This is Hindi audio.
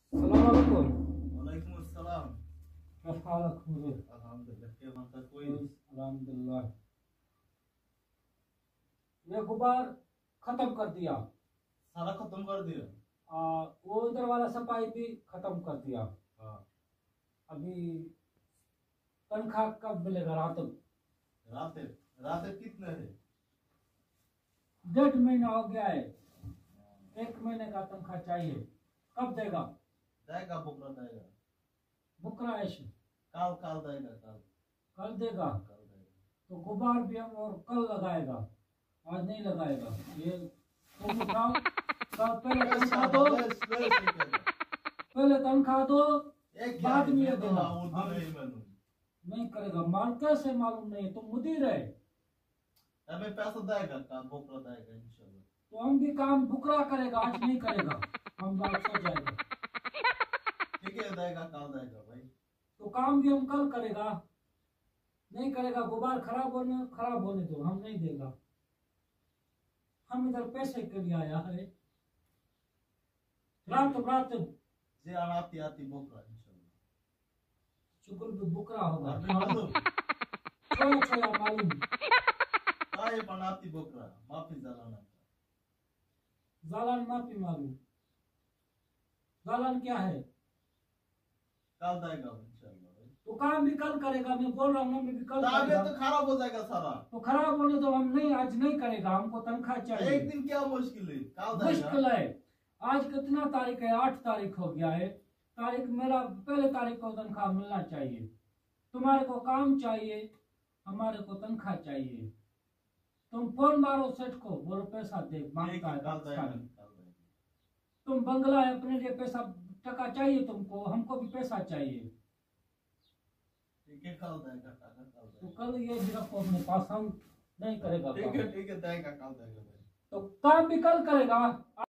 सलामुकुम। वालेकुम अस्सलाम। कैसा हालत मुझे? अल्हम्दुलिल्लाह। के बनता कोई अल्हम्दुलिल्लाह। ये गुबार खत्म कर दिया। सारा खत्म कर दिया। वो इधर वाला सफाई भी खत्म कर दिया। हाँ। अभी तनख्वाह कब मिलेगा? रात रात कितने है? 1.5 महीना हो गया है। 1 महीने का तनख्वाह चाहिए। कब देगा? देगा बुकरा देगा। बुकरा ऐसे काल काल देगा काल। कल देगा। काल देगा। तो गुबार भी हम और कल लगाएगा, आज नहीं लगाएगा। ये तो बताओ, पहले तनख्वाह दो, पहले तनख्वाह दो, बाद में ये देना। नहीं करेगा। माल कैसे मालूम नहीं? तुम मुदीर है। हमें पैसा देगा का बुकरा देगा इंशाल्लाह। तो हम भी काम बुकरा करेगा, आज नहीं करेगा। हम बात हो जाएगा। ठीक है देगा काल देगा भाई। तो काम भी हम कल करेगा, नहीं करेगा। गुबार खराब होने दो, हम नहीं देगा। हम इधर पैसे के लिए आया है। रात जे आती आती बुकरा इंशाल्लाह। शुक्र भी बुकरा होगा। मालूम छोया मालूम। काय बनाती बुकरा माफी जलाना। जालान माफी मालूम। जालान क्या है? काल देगा इंशाल्लाह भाई। तो काम भी कल करेगा। मैं बोल रहा हूँ, मैं भी कल करेगा। तो खराब हो जाएगा सारा। तो खराब होने दो, हम नहीं, आज नहीं करेगा। हमको तनख्वाह चाहिए। एक दिन क्या मुश्किल है? काल देगा। मुश्किल है। आज कितना तारीख है? 8 तारीख हो गया है। तारीख मेरा पहले तारीख को तनख्वाह मिलना चाहिए। तुम्हारे को काम चाहिए, हमारे को तनख्वाह चाहिए। तुम फोन मारो सेठ को, बोलो पैसा दे, मांगता है। तुम बंगला है, अपने लिए पैसा टका चाहिए तुमको, हमको भी पैसा चाहिए। ठीक है काल देगा काल देगा। तो कल ये भी रखो अपने पास, हम नहीं करेगा। ठीक है देगा काल देगा भाई। तो काम भी कल करेगा।